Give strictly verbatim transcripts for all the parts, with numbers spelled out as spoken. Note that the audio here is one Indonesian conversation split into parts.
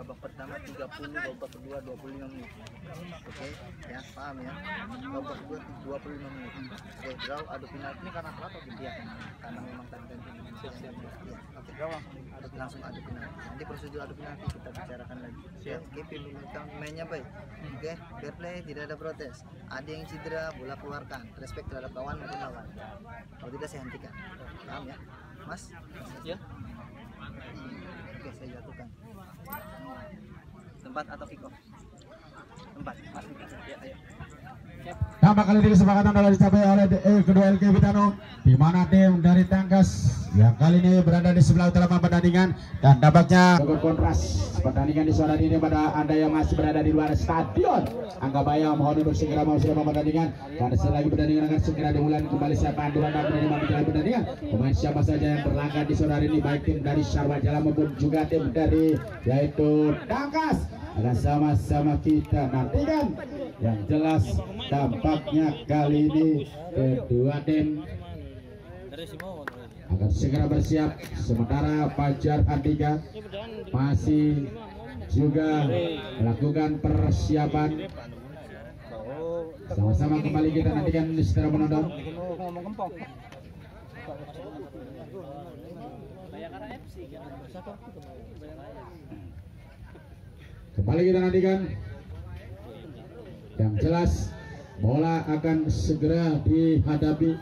babak pertama tiga puluh, babak kedua dua puluh lima menit. Oke, ya paham ya. Babak kedua dua puluh lima menit. Oke, draw adu penalti ini karena apa gitu ya? Karena memang tanda Indonesia ya. Oke, draw langsung adu penalti. Nanti prosedur adu penalti kita bicarakan lagi. Ya, oke, pilihan mainnya baik. Oke, fair play, tidak ada protes. Ada yang cedera, bola keluarkan. Respect terhadap kawan maupun lawan. Kalau tidak saya hentikan. Paham ya, Mas? Ya. Oke, saya jatuhkan. Tempat atau kick off? Tempat. Ya, ayo. Tambah kali ini kesepakatan telah dicapai oleh eh, kedua L K Bitano, di mana tim dari Tangkas yang kali ini berada di sebelah utara pertandingan dan dampaknya kontras pertandingan di sore ini pada Anda yang masih berada di luar stadion. Angga Bayam mohon untuk segera mau sudah pertandingan dan selagi pertandingan akan segera dimulai. Kembali siapa dua dan menjadi pertandingan. Pemain siapa saja yang berlaga di sore ini, baik tim dari Sarwajala maupun juga tim dari yaitu Tangkas, akan sama-sama kita nantikan. Yang jelas dampaknya kali ini kedua tim akan segera bersiap, sementara Fajar Andika masih juga melakukan persiapan. Sama-sama kembali kita nantikan setelah menonton. Kembali kita nantikan. Yang jelas bola akan segera dihadapi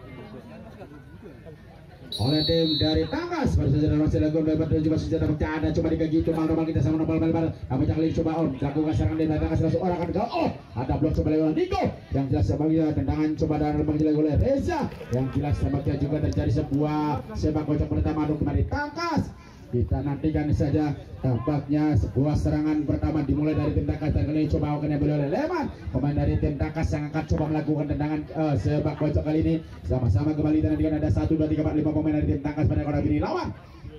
oleh tim dari Tangkas. Baru saja masih lakukan lebar dan juga senjata bercanda coba digagi cuma normal kita sama normal lebar. Apa kali coba on lakukan serangan dari Tangkas langsung orang akan gol. Oh, ada blok coba lewat Niko. Yang jelas sebagai tendangan coba dan remang dilakukan oleh Reza. Yang jelas sebagai juga terjadi sebuah sepak kocok pertama untuk dari Tangkas. Kita nantikan saja tampaknya sebuah serangan pertama dimulai dari tim Tangkas dan kali ini coba akan diambil oleh Leman, pemain dari tim Tangkas yang akan coba melakukan tendangan uh, sepak kocok kali ini. Sama-sama kembali kita nantikan ada satu dua tiga empat lima pemain dari tim Tangkas pada kotak ini lawan.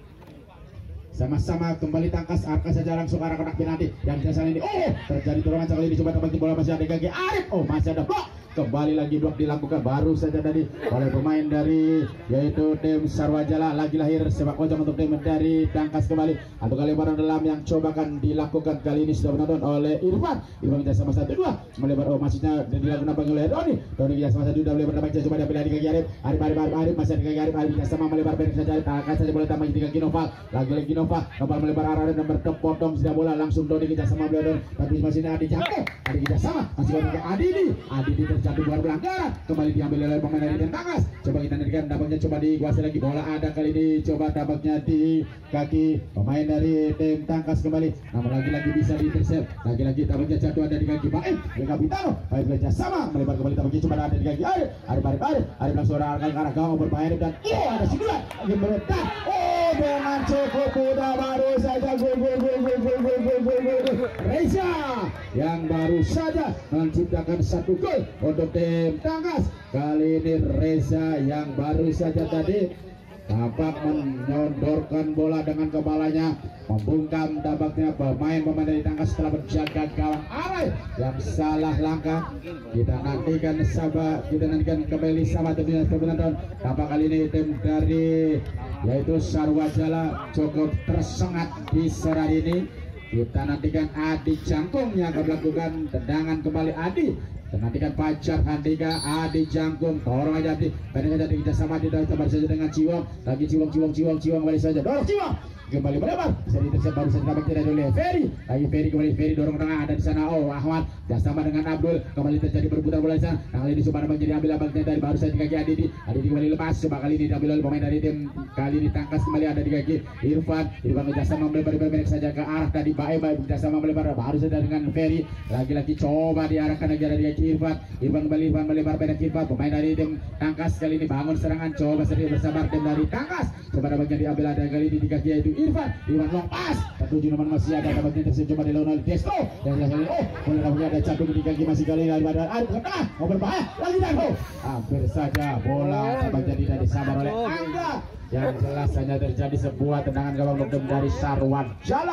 Sama-sama kembali Tangkas arah saja langsung arah kotak penalti yang biasa ini. Oh, terjadi dorongan kali ini coba dapat bola masih ada kaki Arif. Oh, masih ada blok. Kembali lagi blok dilakukan baru saja tadi oleh pemain dari yaitu tim Sarwajala. Lagi lahir sepak kocok untuk tim dari Tangkas kembali. Atau kali barang dalam yang coba akan dilakukan kali ini sudah menonton oleh Irfan. Irfan bisa sama satu dua melebar. Oh, maksudnya dilakukan apa oleh Doni. Doni bisa sama satu dua melebar tambah coba diambil dari kaki Arif. Arif Arif Arif Arif masih ada kaki Arif. Arif bisa sama melebar pendek saja. Tangkas saja boleh tambah tiga kaki Noval. Lagi-lagi Noval. Noval melebar arah dan bertepotong sudah bola langsung Doni kita sama beliau. Tapi masih ada Adi Jangke. Adi kita sama masih ada Adi ini. Adi ini terjatuh buat pelanggaran. Kembali diambil oleh pemain dari tim Tangkas. Coba kita nantikan dampaknya coba dikuasai lagi bola ada kali ini coba dampaknya di kaki pemain dari tim Tangkas kembali. Namun lagi-lagi bisa diintercept. Lagi-lagi dampaknya jatuh ada di kaki Baim. Mereka Kapitano. Baim kerja sama melebar kembali dampaknya coba ada di kaki Arif. Arif Arif Arif. Arif langsung arah ke arah gawang berbahaya dan oh ada sindulan. Lagi meledak. Oh dengan cukup mudah baru saja gol gol gol gol gol gol gol gol gol. Reza yang baru saja menciptakan satu gol untuk tim Tangkas. Kali ini Reza yang baru saja tadi tampak menyodorkan bola dengan kepalanya, membungkam tampaknya pemain-pemain dari Tangkas setelah berjaga gawang Arai yang salah langkah. Kita nantikan sahabat, kita nantikan kembali sama tentunya penonton. Tampak kali ini tim dari yaitu Sarwajala cukup tersengat di sore ini. Kita nantikan Adi Jangkung yang akan melakukan tendangan kembali Adi. Dan nantikan Fajar Andika, Adi Jangkung, dorong aja Adi, pendek aja kita sama di dalam tempat saja dengan Ciwong, lagi Ciwong, Ciwong, Ciwong, Ciwong kembali saja, dorong Ciwong, kembali melebar, bisa diteruskan baru saja dapat tidak oleh Ferry, lagi Ferry kembali Ferry dorong tengah ada di sana, oh Ahmad, bersama dengan Abdul, kembali terjadi berputar bola di sana, kali ini coba nampak jadi ambil abangnya dari baru saja di kaki Adi, Adi kembali lepas, coba kali ini diambil oleh pemain dari tim, kali ini Tangkas kembali ada di kaki Irfan, Irfan bersama melebar pendek saja ke arah tadi Bae, Bae bersama melebar baru saja dengan Ferry, lagi-lagi coba diarahkan lagi ada di kaki Irfan, Irfan kembali Irfan melebar pendek Irfan, pemain dari tim Tangkas kali ini bangun serangan, coba sendiri bersabar tim dari Tangkas, coba dapatnya diambil ada kali ini di kaki yaitu Irfan, Irfan long pass, tertuju nomor masih ada dapatnya terus coba dilakukan oleh Desto, dan kali oh boleh dapatnya ada jatuh di kaki masih kali ini ada Arif ke tengah, mau berbahaya lagi dan oh hampir saja bola dapatnya tidak disabar oleh Angga. Yang jelas hanya terjadi sebuah tendangan gawang untuk dari Sarwajala.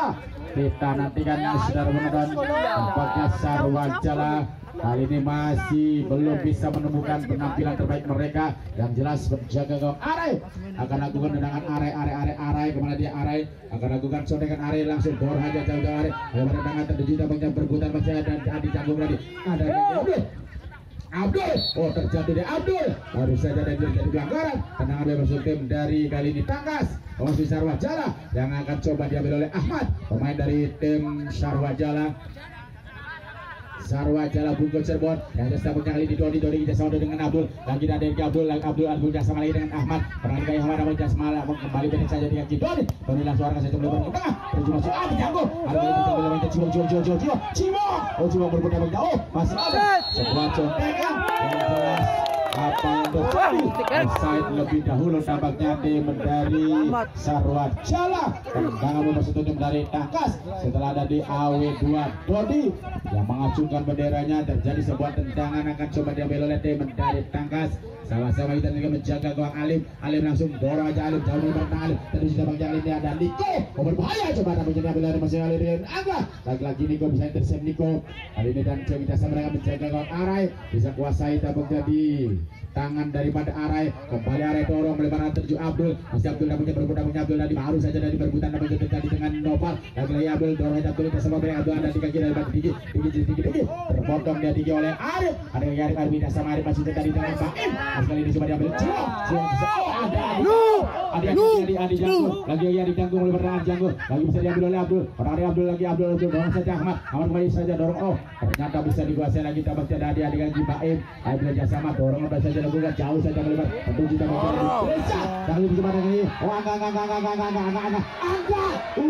kita nantikan saudara penonton. Tampaknya Sarwajala kali ini masih belum bisa menemukan penampilan terbaik mereka. Yang jelas penjaga gawang Arai akan lakukan tendangan Arai Arai Arai Arai kemana dia Arai akan lakukan sondekan Arai langsung bor aja jauh-jauh Arai. Ada tendangan tertuju tampaknya berputar masih ada Adi Canggung tadi. Ada Abdul Abdul, oh terjatuh dari Abdul, baru saja dari jadi pelanggaran. Tendangan bebas tim dari kali ini Tangkas. Oh si Sarwajala yang akan coba diambil oleh Ahmad, pemain dari tim Sarwajala. Sarwajala Bungkul Cirebon yang sedang kali di Doni Doni kita sama dengan Abdul lagi dari Abdul Abdul Abdul sama lagi dengan Ahmad pernah dikaya Ahmad Abdul Jasmala kembali benar saja dengan Doni Doni langsung arah saja melebar ke tengah terus masuk Adi Canggung ada yang bisa melawan Cimo Cimo Cimo Cimo Cimo oh Cimo berputar balik oh masih ada sebuah contekan yang jelas apa yang terjadi offside lebih dahulu tampaknya tim dari Sarwajala tendangan bebas tim dari Tangkas setelah ada di A W dua Dodi yang mengacungkan benderanya terjadi sebuah tendangan akan coba diambil oleh tim dari Tangkas. Sama-sama kita juga menjaga gawang Alim. Alim langsung dorong aja Alim jauh dari belakang Alim. Terus sudah bang Alim ini ada Niko. Oh berbahaya coba ada menjadi ambil dari masing Alim dan Angga. Lagi-lagi Niko bisa intercept Niko. Kali ini dan kita sama dengan menjaga gawang Arai bisa kuasai tabung jadi tangan daripada Arai. Kembali Arai dorong melebar terju Abdul. Masih Abdul namanya berputar punya Abdul tadi baru saja dari berputar namanya terjadi dengan Nopal. Lagi-lagi Abdul dorong aja Abdul kita sama dengan Abdul ada di kaki daripada Diki. Diki Diki Diki terpotong dia Diki oleh Arif. Ada yang Arif Arif tidak sama Arif masih terjadi dengan Baim. Sekali ini coba diambil Cimo. Cimo bisa oh ada Adi Adi Adi Adi Janggung. Lagi lagi Adi Janggung melebar tangan Janggung. Lagi bisa diambil oleh Abdul. Orang Ari Abdul lagi Abdul Abdul dorong saja Ahmad. Ahmad kembali saja dorong oh ternyata bisa dikuasai lagi tampaknya ada Adi Adi lagi Baim. Ayo belajar sama dorong apa saja lakukan jauh saja melebar. Tentu kita mencari Desa. Kali ini coba lagi. Oh angga angga angga angga angga angga angga angga.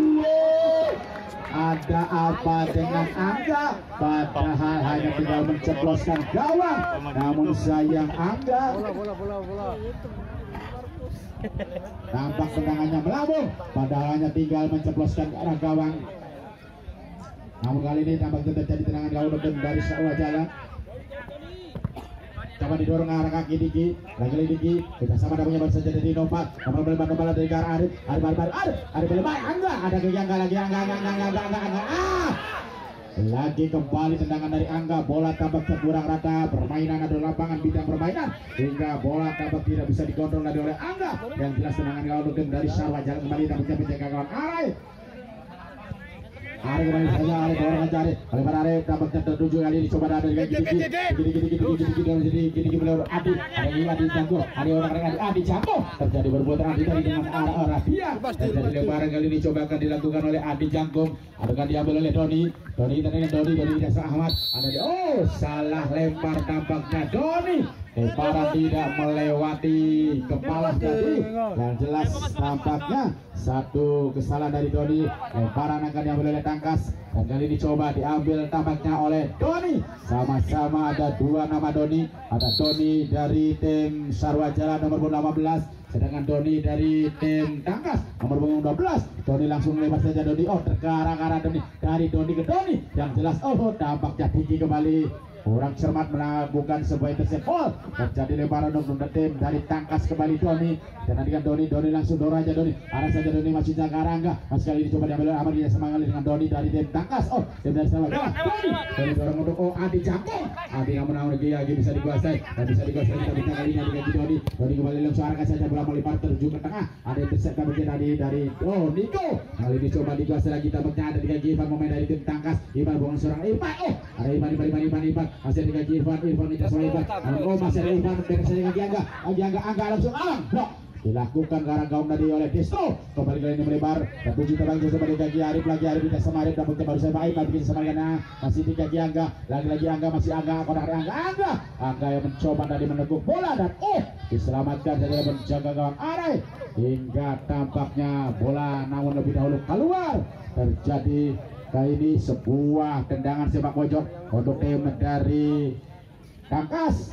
Ada apa dengan Angga? Padahal hanya tinggal menceploskan gawang. Namun sayang Angga. Tampak tendangannya melambung. Padahal hanya tinggal menceploskan ke arah gawang. Namun kali ini tampak terjadi tendangan gawang dari Sarwajala. Coba didorong arah kaki Diki, lagi-lagi Diki, kita sama namanya baru saja dari Nopal, nomor melebar-melebar dari arah Arif, Arif, Arif, Arif, Arif, Arif melebar, Angga, ada ke Angga lagi, Angga, Angga, Angga, Angga, Angga, Angga, ah, lagi kembali tendangan dari Angga, bola tampak terkurang rata, permainan adalah lapangan bidang permainan, hingga bola tampak tidak bisa dikontrol lagi oleh Angga, yang jelas tendangan gawang dari Sarwajala kembali tampaknya menjaga gawang Arif. Ari kembali saja, Ari dorong aja Ari. Kali pada Ari tampaknya tertuju kali ini coba ada dengan gigi gigi gigi gigi gigi gigi dorong jadi gigi gigi melewat Adi. Ada ini Adi Canggung, Adi orang dengan Adi Canggung. Terjadi berbuatan Adi tadi dengan arah arah dia. Terjadi lebaran kali ini coba akan dilakukan oleh Adi Canggung. Akan diambil oleh Doni. Doni kita dengan Doni, Doni tidak Ahmad. Ada di oh salah lempar tampaknya Doni. Lemparan tidak melewati kepala tadi. Yang jelas tampaknya satu kesalahan dari Doni. Lemparan akan diambil oleh Tangkas dan kali ini coba diambil tampaknya oleh Doni. Sama-sama ada dua nama Doni. Ada Doni dari tim Sarwajala nomor delapan belas, sedangkan Doni dari tim Tangkas nomor dua belas. Doni langsung lempar saja Doni. Oh terkarang-karang Doni dari Doni ke Doni. Yang jelas oh tampaknya tinggi kembali. Kurang cermat melakukan sebuah intercept ball. Terjadi lebaran untuk tim dari Tangkas kembali Doni. Dan nanti kan Doni, Doni langsung dorong aja Doni. Arah saja Doni masih jaga Rangga. Mas kali ini coba diambil Ahmad dia semangat dengan Doni dari tim Tangkas. Oh, tim dari Sarwajala. Doni, Doni dorong untuk oh Adi Canggung. Adi yang menang lagi lagi bisa dikuasai. Dan bisa dikuasai tapi kali ini dengan Doni. Doni kembali langsung arahkan saja bola melipar terju ke tengah. Ada intercept tampaknya tadi dari oh Niko. Kali ini coba dikuasai lagi tampaknya ada di kaki Ivan pemain dari tim Tangkas. Ivan bukan seorang Ivan. Oh, ada Ivan Ivan Ivan Ivan Ivan. Masih ada kaki Ivan, Ivan tidak sama Ivan. Oh masih ada Ivan, beres saja kaki Angga. Kaki Angga, Angga langsung alang. Blok. Dilakukan ke arah gawang tadi oleh Destro. Kembali kali ini melebar. Tertuju terbang coba di kaki Arif lagi Arif tidak sama Arif dapatnya baru saya baik lagi sama karena masih di kaki Angga. Lagi-lagi Angga masih Angga konak Angga Angga. Angga yang mencoba tadi meneguk bola dan oh diselamatkan dari penjaga gawang Arai. Hingga tampaknya bola namun lebih dahulu keluar. Terjadi kali ini sebuah tendangan sepak pojok untuk tim dari Tangkas.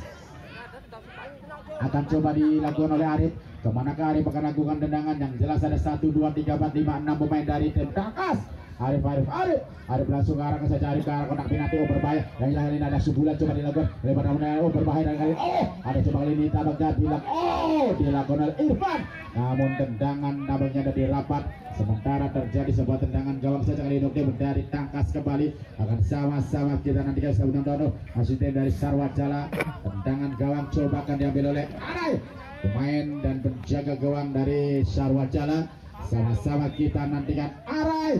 Akan coba dilakukan oleh Arif. Kemanakah Arif akan lakukan tendangan? Yang jelas ada satu, dua, tiga, empat, lima, enam pemain dari tim Tangkas. Arif Arif Arif Arif langsung ke arah ke saja Arif ke arah kotak penalti. Oh berbahaya, yang hilang ini ada Subulan coba dilakukan lebar namanya. Oh berbahaya dan kali oh ada coba kali ini tabaknya dilakukan oh dilakukan oleh Irfan, namun tendangan nampaknya ada di rapat. Sementara terjadi sebuah tendangan gawang saja kali ini dari Tangkas kembali akan sama-sama kita nantikan sebelum dono masih tim dari Sarwajala. Tendangan gawang coba akan diambil oleh Arai, pemain dan penjaga gawang dari Sarwajala. Sama-sama kita nantikan Arai.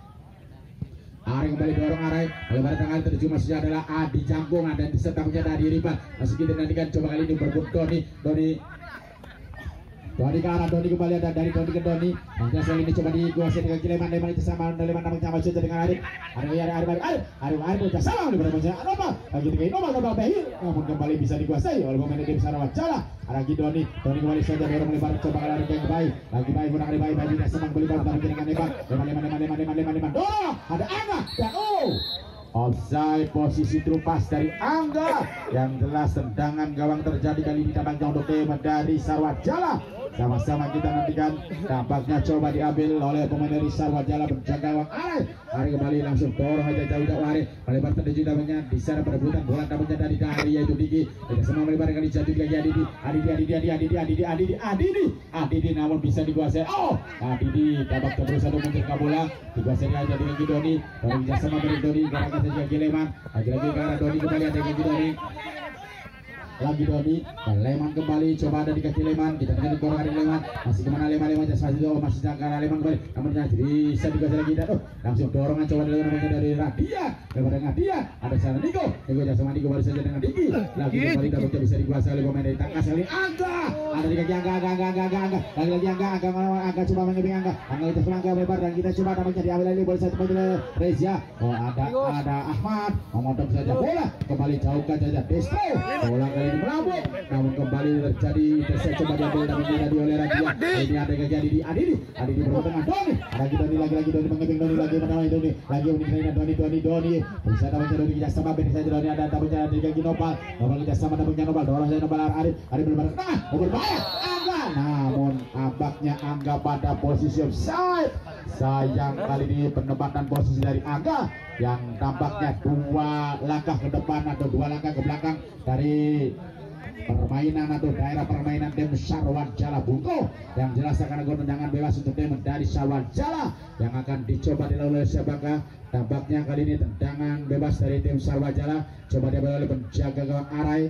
Arai kembali dorong Arai. Lebar tangan terjun masih adalah Adi Jangkung dan disertakannya dari Riban. Masih kita nantikan coba kali ini berbut Doni Doni Doni ke arah Doni kembali ada dari Doni ke Doni. Nanti kali ini coba dikuasai dengan Leman. Leman itu sama Leman namanya masih dengan Arif. Arif Arif Arif Arif Arif Arif Arif sama di berapa apa lagi dengan Nobal Nobal Behir, namun kembali bisa dikuasai oleh pemain tim Sarwajala. Lagi Doni Doni kembali saja dorong lebar coba ke arah yang baik. Lagi baik gunakan lebih baik baik tidak semang beli baru tarik dengan Leman. Leman Leman Leman Leman Leman Leman Leman. Dorong ada Angga dan oh offside, posisi terupas dari Angga. Yang jelas tendangan gawang terjadi kali ini tampaknya untuk tim dari Sarwajala. Sama-sama kita nantikan, tampaknya coba diambil oleh pemain dari Sarwajala penjaga gawang Arai. Arai kembali langsung dorong aja jauh jauh Arai melebar tertuju namanya di sana perebutan bola tampaknya dari dari yaitu Diki. Kita semua melebar kali jatuh lagi Adidi Adidi Adidi Adidi Adidi Adidi Adidi Adidi Adidi namun bisa dikuasai. Oh Adidi dapat berusaha untuk menjaga bola dikuasai aja dengan Doni. Doni bisa sama dengan Doni gerakan saja Gileman lagi-lagi ke arah Doni kembali ada dengan Doni. Lagi Doni dan Leman kembali coba ada di kaki Leman, kita dengan korang dari Leman masih kemana Leman Leman masih oh masih jangka Leman kembali namun bisa dikuasai lagi dan oh langsung dorongan coba dilakukan dari Radia lebar dengan dia ada sana Niko Niko jasa sama Niko baru saja dengan Diki lagi kembali dapatnya bisa dikuasai oleh pemain dari Tangkas kali Angga ada di kaki Angga Angga Angga Angga Angga Angga lagi lagi Angga Angga Angga coba mengebing Angga Angga kita selangkah lebar dan kita coba dapatnya diambil lagi bola satu pemain Reza. Oh ada ada Ahmad memotong saja bola kembali jauhkan saja Destro bola kali ini melambung namun kembali terjadi intercept coba diambil dan tadi oleh Radia. Ini ada kaki Adidi Adidi Adidi berhubung dengan Doni lagi Doni lagi lagi Doni mengebing Doni lagi menawai Doni lagi unik Doni Doni Doni bisa dapatnya Doni kita sama benar saja Doni ada dapatnya di kaki Nopal Nopal kita sama dapatnya Nopal dorong saja Nopal Arif Arif berlebar tengah oh berbahaya Angga namun abaknya Angga pada posisi offside. Sayang kali ini penempatan posisi dari Angga yang tampaknya dua langkah ke depan atau dua langkah ke belakang dari permainan atau daerah permainan tim Sarwajala Bungko. Yang jelas akan ada tendangan bebas untuk tim dari Sarwajala yang akan dicoba dilalui oleh siapakah. Tampaknya kali ini tendangan bebas dari tim Sarwajala coba diambil oleh penjaga gawang Arai.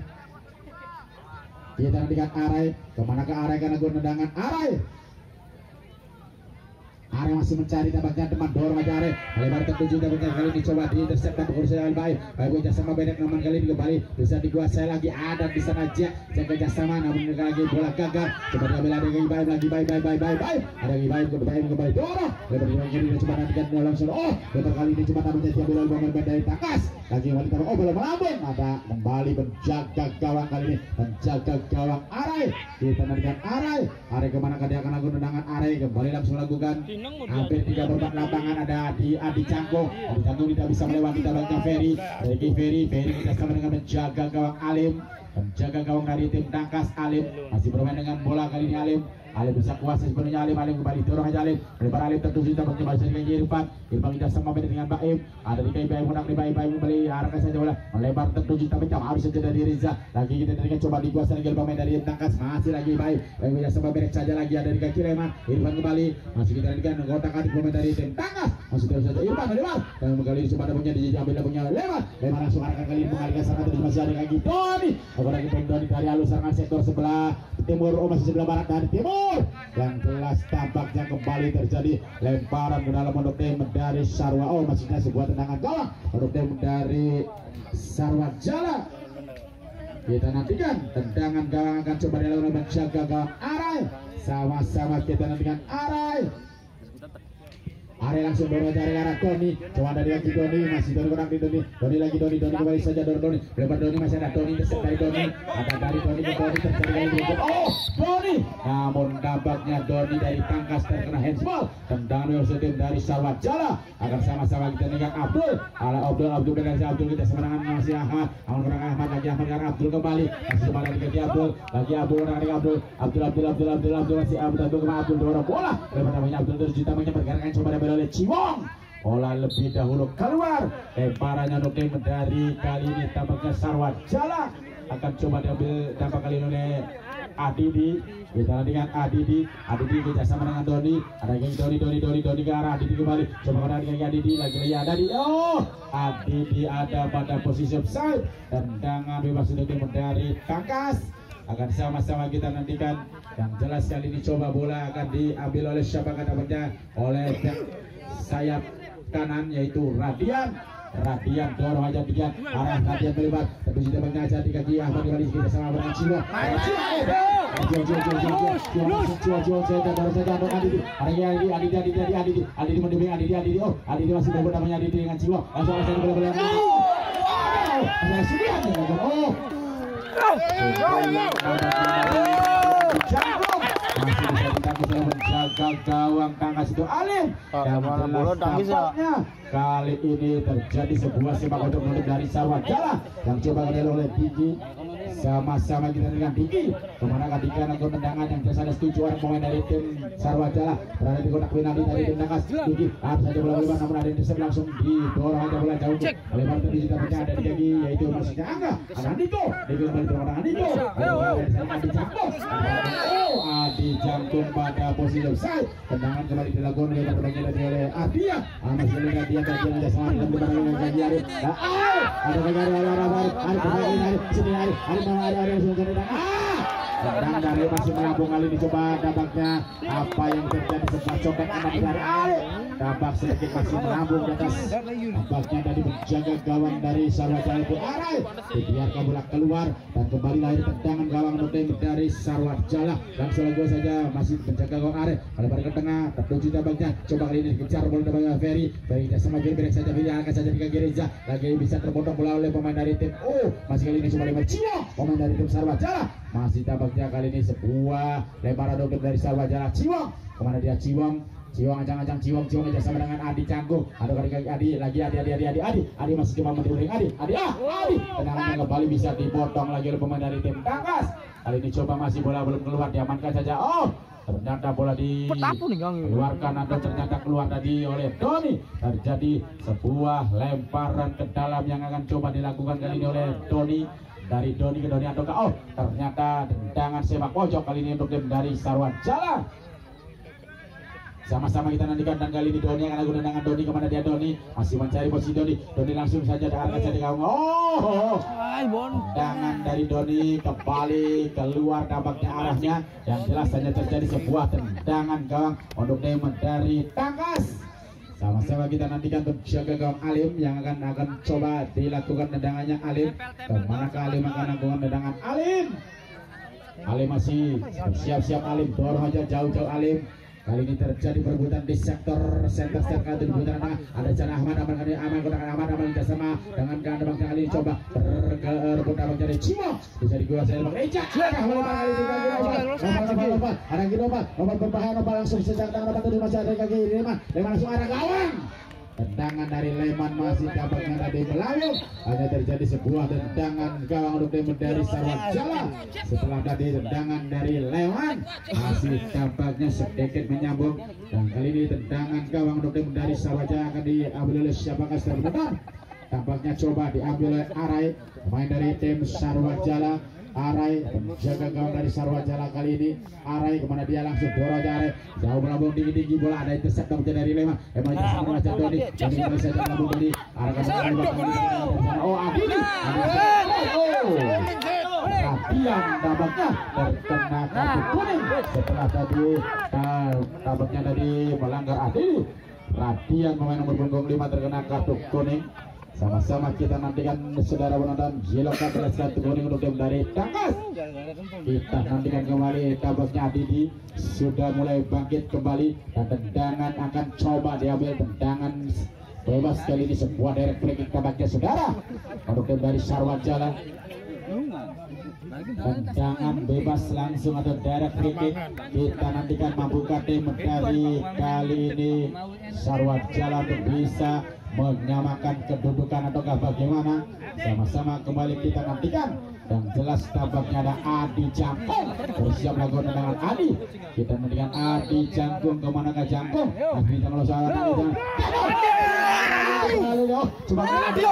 Kita nantikan Arai kemana ke Arai karena gol tendangan Arai. Arai masih mencari tampaknya teman dorong aja Arai lebar tertuju tampaknya kali ini coba diintercept dan berusaha dengan baik baik bekerjasama banyak namun kali ini kembali bisa dikuasai lagi ada di sana aja jaga kerjasama namun lagi bola gagal coba diambil ada lagi baik lagi baik baik baik baik baik ada lagi baik kembali kembali dorong lebar di bagian ini coba nantikan langsung oh lebar kali ini coba tampaknya diambil oleh pemain dari Tangkas lagi kembali tampaknya oh bola melambung ada kembali penjaga gawang kali ini penjaga gawang Arai. Kita nantikan Arai Arai kemana dia akan lakukan tendangan Arai kembali langsung lakukan hampir tiga perempat lapangan ada di Adi Cangkung. Adi Cangkung tidak bisa melewati tampaknya Ferry dari Ferry Ferry kita sama dengan menjaga gawang Alim penjaga gawang dari tim Tangkas Alim masih bermain dengan bola kali ini Alim Alim bisa kuasa sebenarnya Alim Alim kembali dorong aja Alim lebar Alim tertuju tampaknya masih dengan Irfan Irfan tidak sama beda dengan Baim ada di kaki Baim menang di Baim Baim kembali arahkan saja bola melebar tertuju tampaknya harus saja dari Riza lagi kita tadikan coba dikuasai lagi pemain dari Tangkas masih lagi Baim Baim tidak sama beda saja lagi ada di kaki Leman Irfan kembali masih kita tadikan kotak adik pemain dari tim Tangkas masih terus saja Irfan lebar dan kali ini coba dapatnya diambil dapatnya Leman Leman langsung arahkan kali ini mengalihkan serangan terus masih ada kaki Doni apalagi pemain Doni dari halus serangan sektor sebelah timur oh masih sebelah barat dari timur yang jelas tampaknya kembali terjadi lemparan ke dalam untuk tim dari Sarwa oh maksudnya sebuah tendangan gawang untuk tim dari Sarwajala. Kita nantikan tendangan gawang akan coba dilakukan oleh penjaga gawang Arai. Sama-sama kita nantikan Arai Arai langsung dorong dari arah Doni coba dari lagi Doni masih Doni kurang di Doni Doni lagi Doni Doni kembali saja dorong Doni lebar Doni masih ada Doni terset dari Doni ada dari Doni ke Doni terjadi lagi berikut oh Doni namun tampaknya Doni dari Tangkas terkena handsball tendangan oleh tim dari Sarwajala akan sama-sama kita dengan Abdul ala Abdul Abdul dan si Abdul kita semenangan masih Ahmad namun kurang Ahmad lagi Ahmad karena Abdul kembali masih kembali lagi Abdul lagi Abdul kurang lagi Abdul Abdul Abdul Abdul Abdul Abdul masih Abdul Abdul kembali Abdul dorong bola lebar namanya Abdul terus juta banyak pergerakan coba dari oleh Ciwong Olah lebih dahulu keluar. Lemparannya untuk tim dari kali ini tampaknya Sarwajala akan coba diambil dampak kali ini oleh Adidi. Kita dengan Adidi, Adidi kerjasama dengan Doni. Ada yang Doni, Doni, Doni, Doni ke arah Adidi kembali. Coba pada dengan Adidi lagi lagi ada di. Oh, Adidi ada pada posisi offside. Tendangan bebas untuk tim dari Tangkas. Akan sama-sama kita nantikan. Yang jelas kali ini coba bola akan diambil oleh siapa kata benda oleh sayap kanan yaitu Radian. Radian dorong aja tiga arah Radian melebar tapi sudah mengajar di kaki Ahmad kembali kita sama dengan Cimo. Jual jual jual jual jual jual jual saja baru saja untuk Adidi. Ada Adidi Adidi Adidi Adidi Adidi Adidi mendukung Adidi Adidi. Oh Adidi masih berebut namanya Adidi dengan Cimo. Langsung langsung bola bola. Ada sudah oh. Masih bisa ditangkis menjaga gawang Tangkas itu Alim. Yang jelas tampaknya kali ini terjadi sebuah sepak untuk menutup dari Sarwajala yang coba dilakukan oleh Diki. Sama-sama kita dengan Diki kemana katikan untuk tendangan yang jelas ada setuju orang pemain dari tim Sarwajala berada di kotak penalti dari tim Tangkas. Diki apa saja bola lebar namun ada yang langsung didorong aja bola jauh lebar tapi kita punya ada di kaki yaitu masihnya Angga ada Andiko Diki kembali ke orang Andiko Adi Jangkung oh Adi Jangkung pada posisi offside. Tendangan kembali dilakukan oleh pertandingan oleh Adia masih lihat dia tadi ada sama dengan beberapa yang kaki Arif ada kaki Arif Arif Arif Arif sini Arif Arif ada ada yang sudah datang. Ah, tendangan dari masih melambung kali ini coba dampaknya apa yang terjadi setelah copet anak dari Arif. Dampak sedikit masih melambung di atas. Dampaknya dari menjaga gawang dari Sarwajala itu Arif. Dibiarkan bola keluar dan kembali lahir tendangan gawang tim dari Sarwajala dan selalu saja masih menjaga gawang Arif. Melebar ke tengah tertuju dampaknya. Coba kali ini dikejar bola dampaknya Ferry. Ferry sama kiri berek saja Ferry akan saja di kaki Reza. Lagi bisa terpotong bola oleh pemain dari tim. Oh masih kali ini coba lebar Cimo pemain dari tim Sarwajala. Masih tampaknya kali ini sebuah lemparan dokter dari Sarwajala. Ciwong kemana dia Ciwong Ciwong ancang-ancang Ciwong Ciwong kerjasama dengan Adi Canggung. Ada kali kaki Adi lagi Adi Adi Adi Adi Adi Adi masih cuma mendribbling Adi Adi ah Adi tendangannya kembali bisa dipotong lagi oleh pemain dari tim Tangkas. Kali ini coba masih bola belum keluar diamankan saja. Oh ternyata bola dikeluarkan atau ternyata keluar tadi oleh Doni. Terjadi sebuah lemparan ke dalam yang akan coba dilakukan kali ini oleh Doni. Dari Doni ke Doni atau ke oh ternyata tendangan sepak pojok kali ini untuk tim dari Sarwajala. Sama-sama kita nantikan dan kali ini Doni akan lakukan tendangan Doni kemana dia Doni masih mencari posisi Doni. Doni langsung saja dengan saja di gawang. Oh, tendangan dari Doni kembali keluar tampaknya arahnya yang jelas hanya terjadi sebuah tendangan gawang untuk tim dari Tangkas. Sama-sama kita nantikan terjaga gawang Alim yang akan akan coba dilakukan tendangannya Alim. Kemana ke Alim akan lakukan tendangan Alim. Alim masih siap-siap Alim dorong aja jauh-jauh Alim. Kali ini terjadi perebutan di sektor center center di putaran tengah. Ada Jana Ahmad Ahmad kali Ahmad gunakan Ahmad Ahmad kerjasama dengan ganda bangsa kali ini coba berebut abang dari Cimo bisa dikuasai oleh Bang Eja. Ahmad kali ini nomor ada Ginova nomor berbahaya nomor langsung sejak tangan nomor tujuh masih ada kaki Leman Leman langsung arah gawang. Tendangan dari Leman masih dampaknya tadi melayung. Hanya terjadi sebuah tendangan gawang untuk tim dari Sarwajala. Setelah tadi tendangan dari Leman masih dampaknya sedikit menyambung. Dan kali ini tendangan gawang untuk tim dari Sarwajala akan diambil oleh siapakah setelah benar. Tampaknya coba diambil oleh Arai pemain dari tim Sarwajala. Arai penjaga gawang dari Sarwajala kali ini. Arai kemana dia langsung dorong Arai jauh melambung tinggi-tinggi bola ada intercept namun dari Lema Lema itu sama dengan Doni Doni kembali saja melambung Doni arahkan bola oh Adini oh Radian tampaknya terkena kartu kuning setelah tadi tampaknya tadi melanggar Adini. Radian pemain nomor punggung lima terkena kartu kuning. Sama-sama kita nantikan saudara penonton Jiloka belas kartu kuning untuk tim dari Tangkas. Kita nantikan kembali tampaknya Adidi sudah mulai bangkit kembali dan tendangan akan coba diambil tendangan bebas kali ini sebuah direct free kick tampaknya saudara untuk tim dari Sarwajala. Tendangan bebas langsung atau direct free kick kita nantikan mampukah tim dari kali ini Sarwajala untuk bisa menyamakan kedudukan ataukah bagaimana? Sama-sama kembali kita nantikan. Dan jelas tampaknya ada Adi Jangkung bersiap melakukan tendangan. Adi, kita nantikan Adi Jangkung kemana ke Jangkung? Adi Jangkung salah Adi Jangkung. Coba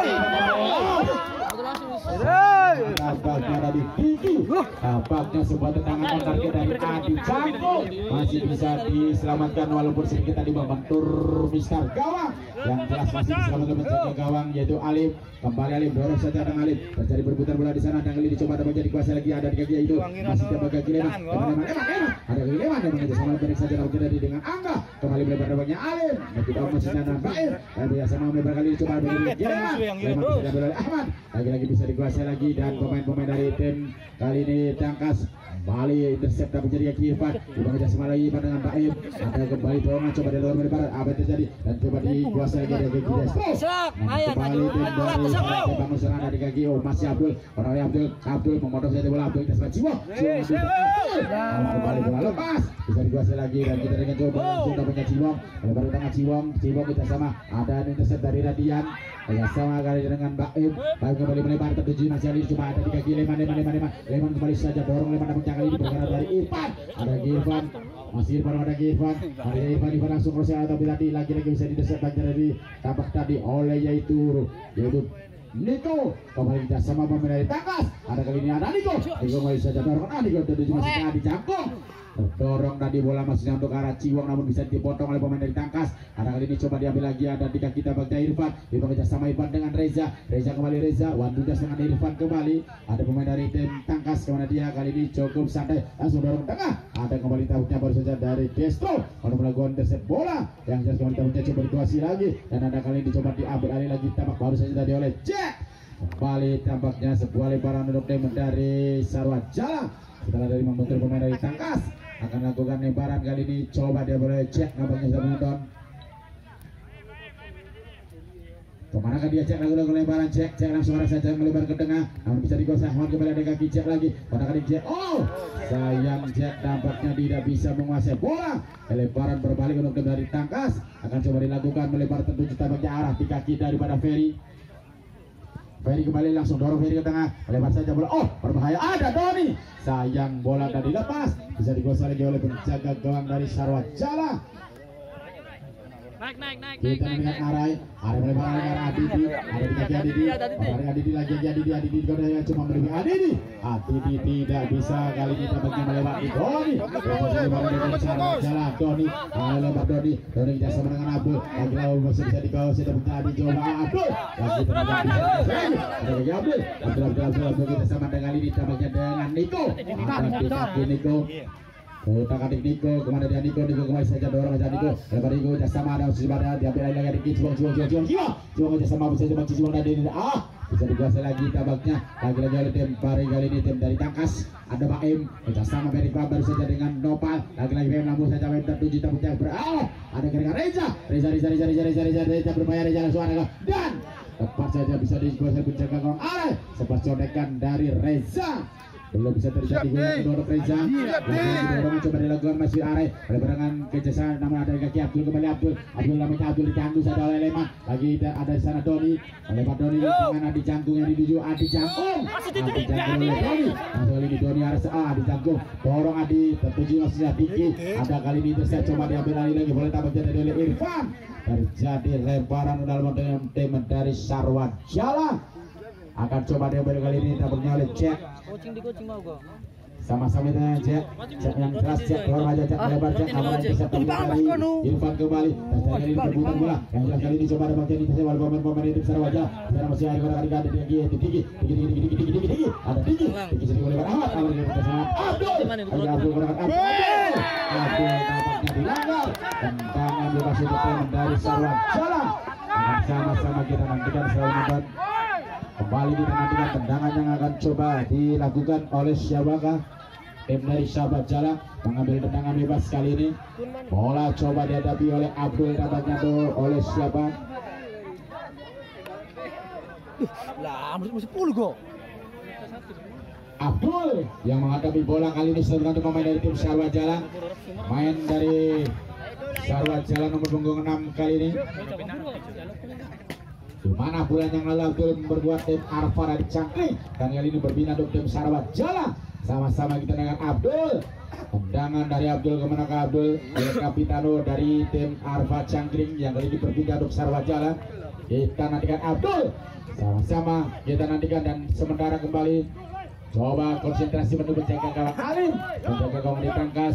tampaknya dari Diki, tampaknya sebuah tendangan target dari Adi Jangkung masih bisa diselamatkan walaupun sedikit tadi membentur Mister Gawang. Yang jelas masih diselamatkan menjaga gawang yaitu Alif. Kembali Alif dorong saja dengan Alif terjadi berputar bola di sana dan kali dicoba dapat jadi kuasa lagi ada di kaki itu masih dapat kaki Leman. Leman ada kaki Leman yang mengejar sama balik saja dapat jadi dengan Angga kembali melebar dapatnya Alif. Nanti dong masih dan Bair dan biasa mau melebar kali dicoba bagi Leman. Leman bisa diambil oleh Ahmad. Lagi-lagi bisa dikuasai lagi dan pemain-pemain dari tim kali ini Tangkas kembali intercept dapat jadi kaki Irfan. Dibangun sama lagi dengan Bair. Ada kembali dorongan coba dari luar melebar apa yang terjadi dan coba dikuasai lagi dari kaki Destro. Kembali tim dari bangun serangan dari kaki oh masih Abdul orang Abdul Abdul memotong saja bola Abdul kita Ciwong kembali bola lepas bisa dikuasai lagi dan kita dengan coba langsung dapatnya Ciwong melebar tangan Ciwong Ciwong kita sama ada intercept dari Radian kita sama kali dengan Baim Baim kembali melebar tertuju masih Ali cuma ada di kaki Leman Leman Leman Leman Leman kembali saja dorong Leman dapat kali ini bergerak dari Irfan ada Irfan masih Irfan ada Irfan ada Irfan Irfan langsung cross atau tadi lagi-lagi bisa didesak banjir dari tampak tadi oleh yaitu yaitu Niko kembali kita sama pemain dari Tangkas ada kali ini ada Niko Niko kembali saja dorong Niko tertuju masih Adi Jangkung terdorong tadi bola masih untuk arah Ciwong namun bisa dipotong oleh pemain dari Tangkas. Ada kali ini coba diambil lagi ada di kaki kita bagian Irfan Irfan kerja sama Irfan dengan Reza Reza kembali Reza Wandudas dengan Irfan kembali ada pemain dari tim Tangkas kemana dia kali ini cukup santai langsung dorong tengah ada kembali tabuknya baru saja dari Destro untuk melakukan intercept bola yang jelas kembali tabuknya coba dikuasai lagi dan ada kali ini coba diambil alih lagi tamak baru saja tadi oleh Jack kembali tampaknya sebuah lebaran untuk tim dari Sarwajala setelah dari membentur pemain dari Tangkas akan lakukan lebaran kali ini coba dia boleh cek nampaknya sudah menonton kemana kan dia cek lakukan lebaran cek cek langsung arah saja melebar ke tengah namun bisa dikuasai Ahmad kembali ada kaki cek lagi pada kali cek oh sayang cek nampaknya tidak bisa menguasai bola lebaran berbalik untuk tim dari Tangkas akan coba dilakukan melebar tertuju tampaknya arah di kaki daripada Ferry Ferry kembali langsung dorong Ferry ke tengah lebar saja bola oh berbahaya ada Doni sayang bola tadi lepas bisa dikuasai lagi oleh penjaga gawang dari Sarwajala naik naik naik kita melihat Arai Arai melebar dengan Adidi ada di kaki Adidi Arai Adidi lagi Adidi Adidi yang cuma memberi Adidi Adidi tidak bisa kali ini tampaknya melewati Doni lebar dengan Sarwajala Doni lebar Doni Doni kita sama dengan Abdul lagi lalu masih bisa dikawal sudah minta Adi coba Abdul lagi tenaga bisa ada lagi Abdul Abdul Abdul Abdul Abdul kita sama dengan ini tampaknya dengan Niko ada di kaki Niko Kita kadik Niko, kemana dia Niko, Niko kembali saja dorong saja Niko, lebar Niko, sama ada masih pada diambil lagi di Ciwong, Ciwong, Ciwong, Ciwong, Ciwong, Ciwong aja sama bisa coba Ciwong dari ini, ah bisa dikuasai lagi tabaknya, lagi-lagi oleh tim Pari kali ini tim dari Tangkas, ada Baim, kita sama Ferry baru saja dengan Nopal, lagi-lagi Baim namun saja Baim tertuju tabaknya ber, ah ada kira-kira Reza, Reza, Reza, Reza, Reza, Reza, Reza, Reza berbahaya Reza langsung ada dan tepat saja bisa dikuasai penjaga gawang Alay, sepas codekan dari Reza. Belum bisa terjadi gol untuk Reza. Dorong coba dilakukan masih Arai. Berbarengan kerjasama namun ada kaki Abdul kembali Abdul. Abdul namanya Abdul ditangguh saja oleh Leman. Lagi ada di sana Doni. Lepas Doni dengan Adi Jangkung yang dituju Adi Jangkung. Adi Jangkung oleh Doni. Masuk lagi Doni harus ah Adi Jangkung. Dorong Adi tertuju masih Diki. Ada kali ini terus coba diambil alih lagi boleh tambah jadi oleh Irfan. Terjadi lebaran dalam tim dari Sarwajala. Akan coba diambil kali ini tampaknya oleh Jack. Coaching di coaching mau gua. Sama-sama dengan Jack. Jack yang keras Jack keluar aja Jack lebar Jack nama yang bisa dari Irfan kembali. Dan kali ini terbuka bola. Yang jelas kali ini coba ada bagian ini saya pemain-pemain itu Sarwajala. Sekarang masih ada kali ada di tinggi tinggi tinggi tinggi tinggi tinggi tinggi ada tinggi. Tinggi jadi boleh Ahmad Ahmad yang kita sangat Abdul. Abdul berangkat Abdul. Abdul tampaknya dilanggar. Tendangan bebas untuk tim dari Sarwajala. Sama-sama kita nantikan selalu nonton. Kembali kita nantikan tendangan yang akan coba dilakukan oleh siapakah tim dari Sarwajala mengambil tendangan bebas kali ini. Bola coba dihadapi oleh Abdul tampaknya oleh siapa? Lah, masih sepuluh go. Abdul yang menghadapi bola kali ini sebagai pemain dari tim Sarwajala. Main dari Sarwajala nomor punggung enam kali ini. Di mana bulan yang lalu Abdul berbuat tim Arfa dari Cangkring, dan kali ini berbina untuk tim Sarawat Jala. Sama-sama kita dengan Abdul. Tendangan dari Abdul kemana ke Abdul, El Capitano dari tim Arfa Cangkring yang kali ini berpindah untuk Sarawat Jala. Kita nantikan Abdul, sama-sama kita nantikan, dan sementara kembali coba konsentrasi menuju menjaga gawang Alim, menjaga gawang di tangkas.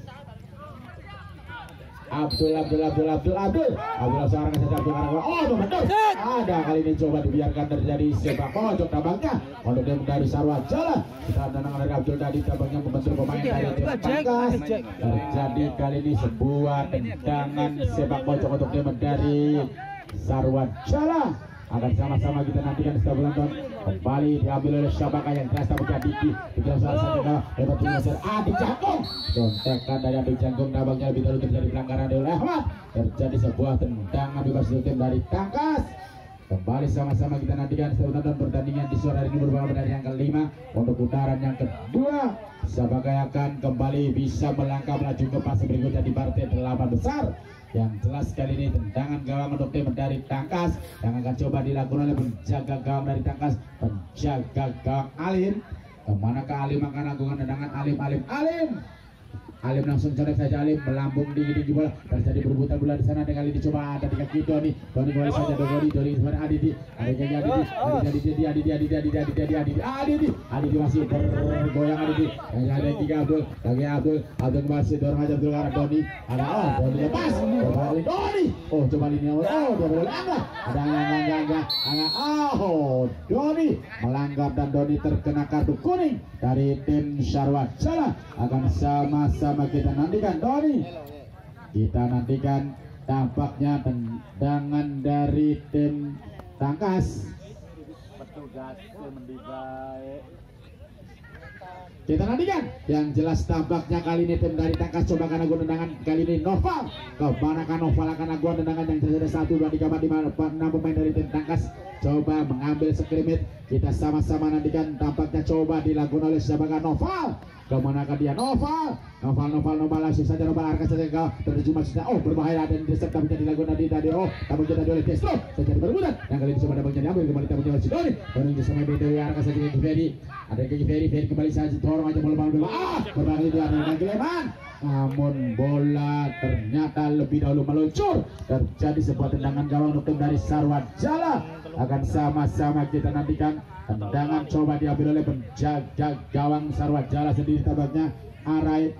Abdul, Abdul, Abdul, Abdul, Abdul, Abdul seorang kesejar Abdul Karangwa. Oh, betul. Ada kali ini coba dibiarkan terjadi sepak pojok tabangnya untuk tim dari Sarawat Jala. Kita tendangan dari Abdul tadi tabangnya membentur pemain dari tim tangkas. Terjadi kali ini sebuah tendangan sepak pojok untuk tim dari Sarawat Jala. Akan sama-sama kita nantikan setelah penonton. Kembali diambil oleh Syabaka yang keras tak menjadi di dalam salah satu kala dapat digeser Adi Jangkung. Contekan dari Adi Jangkung, nabangnya lebih dahulu terjadi pelanggaran oleh Ahmad. Terjadi sebuah tendangan bebas untuk tim dari tangkas. Kembali sama-sama kita nantikan setelah penonton pertandingan di sore hari ini merupakan pertandingan yang kelima untuk putaran yang kedua. Syabaka akan kembali bisa melangkah melaju ke fase berikutnya di partai delapan besar. Yang jelas kali ini tendangan gawang untuk tim dari tangkas yang akan coba dilakukan oleh penjaga gawang dari tangkas, penjaga gawang Alim. Kemana ke Alim akan lakukan tendangan Alim, Alim, Alim. Alim langsung colek saja, Alim melambung tinggi-tinggi bola, terjadi perebutan bola di sana. Dengan kali dicoba ada di kaki Doni, Doni kembali saja Doni, Doni kepada Aditi, Aditi, Aditi, Aditi, Aditi, Aditi, Aditi, Aditi, Aditi, Aditi, Aditi, Aditi masih bergoyang Aditi. Yang ada tiga Abdul, lagi Abdul, Abdul masih dorong aja Abdul karena Doni, ada oh Doni lepas, kembali Doni, oh coba ini awal, oh dia boleh angga, ada angga, angga, angga, angga, oh Doni melanggar dan Doni terkena kartu kuning dari tim Sarawat Jala. Akan sama-sama kita nantikan Doni, kita nantikan tampaknya tendangan dari tim tangkas. Petugas mendibai. Kita nantikan yang jelas tampaknya kali ini tim dari tangkas coba karena gua tendangan kali ini Noval. Kemana kan Noval akan gua tendangan yang terjadi satu dua tiga empat lima enam pemain dari tim tangkas coba mengambil skrimit. Kita sama-sama nantikan tampaknya coba dilakukan oleh siapakah Noval. Kemana kan dia Noval, Noval, Noval, Noval langsung saja Noval arah saja kau terjun maksudnya. Oh berbahaya dan diserap tapi jadi dilakukan tadi tadi. Oh tamu jadi oleh Destro terjadi perebutan yang kali ini coba dapat jadi ambil kembali tamu jadi Doni. Doni bersama B T W arah saja ke Ferry. Ada ke Ferry, Ferry kembali saja dorong aja bola bola. Ah berbahaya itu ada lagi Leman. Namun bola ternyata lebih dahulu meluncur. Terjadi sebuah tendangan gawang untuk tim dari Sarawat Jala. Akan sama-sama kita nantikan tendangan coba diambil oleh penjaga gawang Sarawat Jala sendiri tampaknya Arai.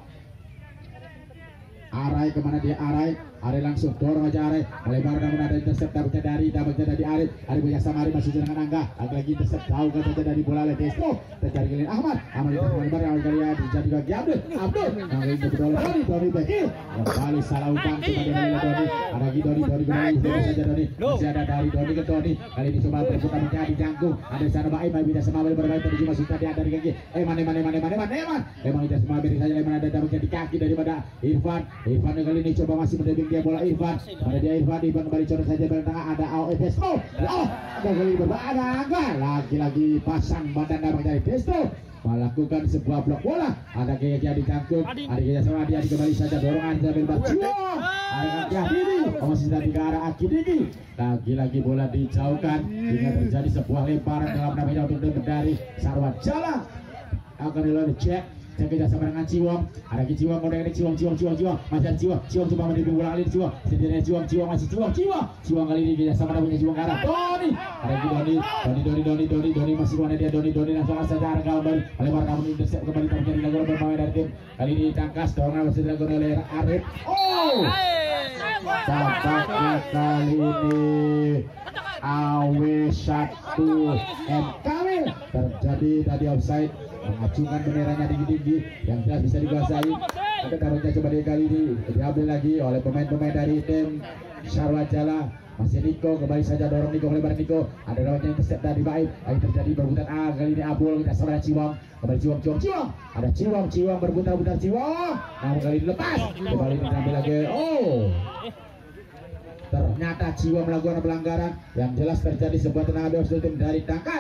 Arai kemana dia Arai? Arai langsung dorong aja Arai melebar namun ada intercept tampaknya dari tampaknya dari Arif. Arif punya sama Arif masih dengan Angga. Angga lagi intercept jauh saja dari bola oleh Destro. Terjadi kali Ahmad. Ahmad itu melebar yang kali ya terjadi bagi Abdul. Abdul yang kali ini berdoa Doni Doni Bekir. Kembali salah umpan coba dari Doni. Ada lagi Doni Doni kembali dorong saja Doni. Masih ada dari Doni ke Doni. Kali ini coba berputar menjadi Jangkung. Ada di sana Baim bisa semabel bermain tadi cuma sudah dia dari kaki. Eman Eman Eman Eman Eman Eman. Eman tidak semabel saja Eman ada tampaknya di kaki daripada Irfan. Irfan kali ini coba masih mendebing dia bola Irfan. Pada dia Irfan, Irfan kembali coret saja pada tengah ada A O F S. Oh, oh, ada kali berbeda Angga. Lagi-lagi pasang badan dapat dari Destro melakukan sebuah blok bola. Ada Gaya di Jangkung, ada Gaya sama dia kembali saja dorongan sambil berjuang. Ada kaki Didi, masih tadi ke arah Aki Didi. Lagi-lagi bola dijauhkan hingga terjadi sebuah lemparan dalam namanya untuk tim dari Sarawat Jala. Akan dilakukan cek. Yang kerja sama dengan Ciwong, ada lagi Ciwong, udah ini Ciwong, Ciwong, Ciwong, Ciwong, masih ada Ciwong, Ciwong coba mendibing bola kali ini Ciwong, sendirinya Ciwong, Ciwong masih Ciwong, Ciwong, Ciwong kali ini kerja sama dengan punya Ciwong ke arah Doni, ada lagi Doni, Doni, Doni, Doni, Doni, Doni masih mana dia Doni, Doni langsung saja arah kembali, melebar namun intercept kembali terjadi lagu bermain dari tim kali ini tangkas dorongan masih dilakukan oleh Arif. Oh, tampaknya kali ini A W satu M Kamil terjadi tadi offside. Mengacungkan benderanya tinggi-tinggi yang jelas bisa dikuasai. Ada taruhnya coba dia kali ini diambil lagi oleh pemain-pemain dari tim Sarawat Jala. Masih Niko kembali saja dorong Niko melebar Niko. Ada rawatnya intercept dari Baik. Lagi terjadi berputar A kali ini Abul kita sama Ciwong. Kembali Ciwong Ciwong Ciwong. Ada Ciwong Ciwong berputar-putar Ciwong. Namun kali ini lepas. Kembali diambil lagi. Oh. Ternyata Ciwong melakukan pelanggaran yang jelas terjadi sebuah tendangan bebas tim dari tangkas.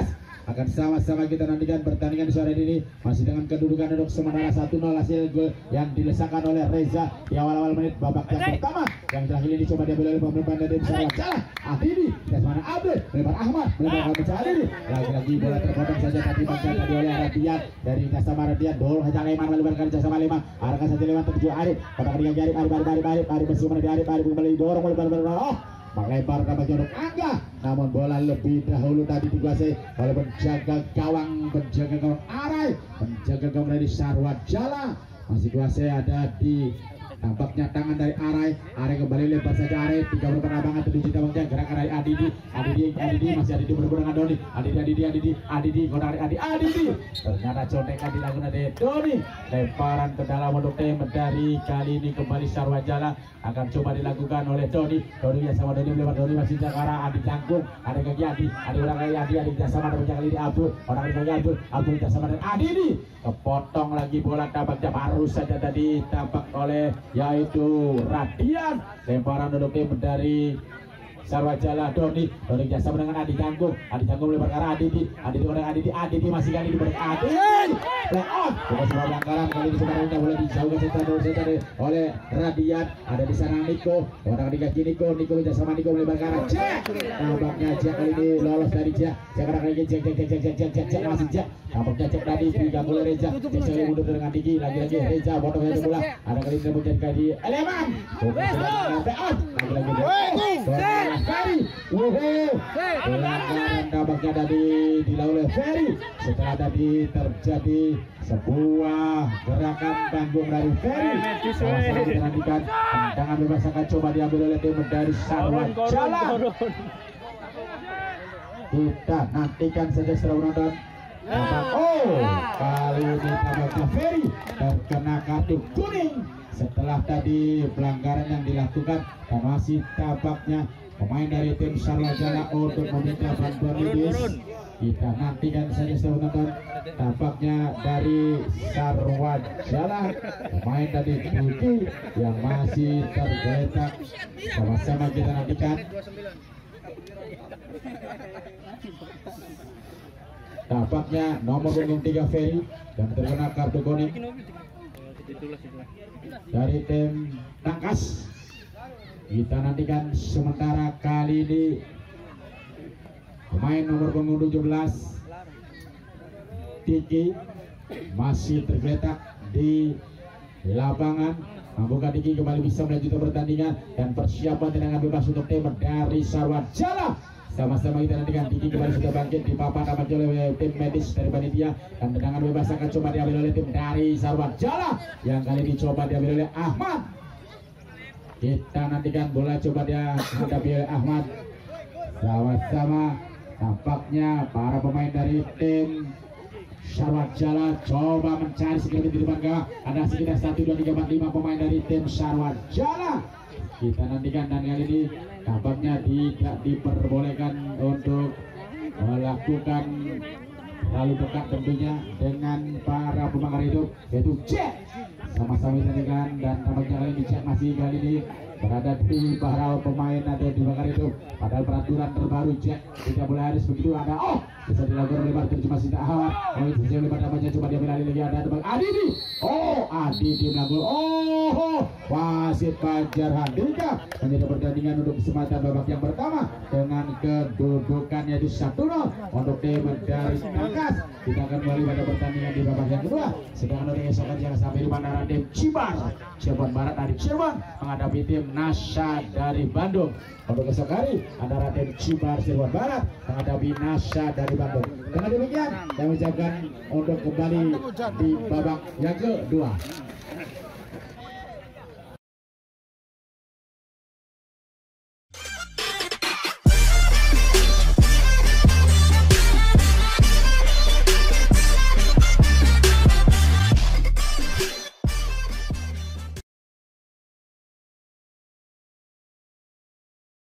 akan sama-sama kita nantikan pertandingan sore ini masih dengan kedudukan untuk sementara satu nol hasil gol yang dilesakan oleh Reza di awal-awal menit babak yang pertama. Yang terakhir ini coba diambil oleh pemain dari Sarwa Jala. Afidi, Desmana Abdul, melebar Ahmad, melebar Kamil ini. Lagi-lagi bola terpotong saja tadi bagian tadi oleh Radian dari Jasama Radian. Dol Haja Leman melebarkan Jasama Leman. Arahkan saja Leman tertuju Arif. Pada ketiga Arif, Arif, Arif, Arif, Arif, Arif bersama di Arif, Arif kembali dorong melebar melebar. Oh, melebar ke bagian untuk Angga. Namun bola lebih dahulu tadi dikuasai oleh penjaga gawang, penjaga gawang Arai, penjaga gawang dari Sarwa Jala. Masih kuasai ada di tampaknya tangan dari Arai. Arai kembali lebar saja Arai. Tiga berpenabangan tertuju tampaknya gerakan dari Adidi. Adidi, Adidi masih Adidi berburu dengan Doni. Adidi, Adidi, Adidi, Adidi, kotak Adidi, Adidi. Ternyata contekan dilakukan dari Doni. Lemparan ke dalam untuk tim dari kali ini kembali Sarwa Jala akan coba dilakukan oleh Doni. Doni ya sama Doni melebar Doni masih Jakara. Adi Cangkung, ada kaki Adi, ada orang kaki Adi, Adi Jasama dan kali ini Abdul, orang kaki Abdul, Abdul Jasama dan Adidi. Kepotong lagi bola tampaknya baru saja tadi tampak oleh yaitu Radian. Lemparan untuk tim dari Sarwa Jala. Doni, Doni jasa dengan Adi Cangkung, Adi Cangkung melebar ke arah Adidi, Adidi orang Adidi, Adidi masih kali di balik Adidi. Play on, bukan sebuah pelanggaran kali ini sebenarnya boleh dijauhkan secara oleh Radian. Ada di sana Niko, orang ketiga Niko, Niko jasa sama Niko melebar ke arah Jack. Tampaknya Jack kali ini lolos dari Jack. Jack orang lagi Jack, Jack, Jack, Jack, Jack, Jack, Jack masih Jack. Tampaknya Jack tadi diganggu oleh Reza. Jack sekali mundur dengan Diki, lagi-lagi Reza potong saja bola. Ada kali ini menjadi kali Eleman. Play on, lagi-lagi. Ferry, wuhu, pelanggaran tampaknya tadi dilakukan oleh Ferry. Setelah tadi terjadi sebuah gerakan panggung dari Ferry. Sama-sama kita nantikan tendangan bebas akan coba diambil oleh tim dari Sarwa Jala. Kita nantikan saja setelah menonton. Oh, kali ini tampaknya Ferry terkena kartu kuning setelah tadi pelanggaran yang dilakukan dan masih tampaknya pemain dari tim Sarwa Jala untuk meminta bantuan medis. Kita nantikan saja setelah menonton. Tampaknya dari Sarwa Jala pemain dari Duki yang masih tergeletak. Sama-sama kita nantikan. Tampaknya nomor punggung tiga Ferry yang terkena kartu kuning dari tim Tangkas. Kita nantikan sementara kali ini pemain nomor punggung tujuh belas Diki masih tergeletak di lapangan. Mampukah Diki kembali bisa melanjutkan pertandingan dan persiapan tendangan bebas untuk tim dari Sarwa Jala. Sama-sama kita nantikan. Diki kembali sudah bangkit di papan amat oleh tim medis dari panitia dan tendangan bebas akan coba diambil oleh tim dari Sarwa Jala yang kali ini coba diambil oleh Ahmad. Kita nantikan bola coba dia hadapi oleh Ahmad. Sama-sama tampaknya para pemain dari tim Sarwa Jala coba mencari sekitar di depan gawang. Ada sekitar satu, dua, tiga, empat, lima pemain dari tim Sarwa Jala. Kita nantikan dan kali ini tampaknya tidak diperbolehkan untuk melakukan terlalu dekat tentunya dengan para pembakar hidup yaitu Jack. Sama-sama dinantikan dan tampaknya kali ini Jack masih kali ini berada di para pemain ada di bakar hidup. Padahal peraturan terbaru Jack tidak boleh harus begitu ada. Oh, bisa dilakukan oleh Bartur cuma tidak awal. Oh, itu bisa oleh namanya coba dia lagi lagi ada Bang Adidi. Oh, Adidi melakukan. Oh, wasit Fajar Handika menjadi pertandingan untuk kesempatan babak yang pertama dengan kedudukannya di satu nol untuk tim dari Tangkas. Kita akan kembali pada pertandingan di babak yang kedua. Sedangkan dari esokan jangan sampai di bandara tim Cibar, Cirebon Barat dari Cirebon menghadapi tim Nasa dari Bandung. Untuk esok hari antara tim Cibar Cirebon Barat menghadapi Nasa dari Bandung. Dengan demikian saya ucapkan untuk kembali di babak yang kedua.